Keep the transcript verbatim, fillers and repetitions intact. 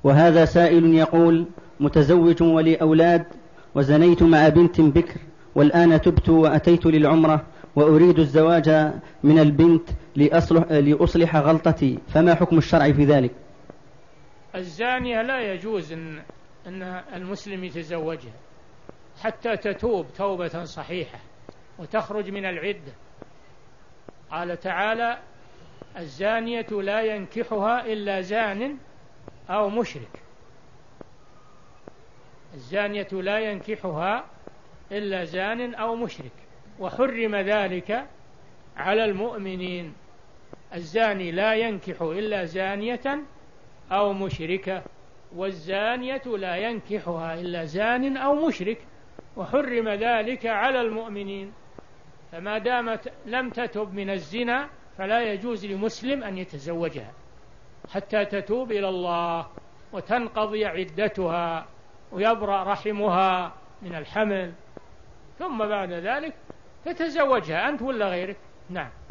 وهذا سائل يقول: متزوج ولي أولاد، وزنيت مع بنت بكر، والآن تبت وأتيت للعمرة وأريد الزواج من البنت لأصلح, لأصلح غلطتي، فما حكم الشرع في ذلك؟ الزانية لا يجوز أن, أن المسلم يتزوجها حتى تتوب توبة صحيحة وتخرج من العدة. قال تعالى: الزانية لا ينكحها إلا زان أو مشرك. الزانية لا ينكحها إلا زان أو مشرك، وحرم ذلك على المؤمنين. الزاني لا ينكح إلا زانية أو مشركة، والزانية لا ينكحها إلا زان أو مشرك، وحرم ذلك على المؤمنين. فما دامت لم تتب من الزنا فلا يجوز لمسلم أن يتزوجها حتى تتوب إلى الله وتنقضي عدتها ويبرأ رحمها من الحمل، ثم بعد ذلك تتزوجها أنت ولا غيرك. نعم.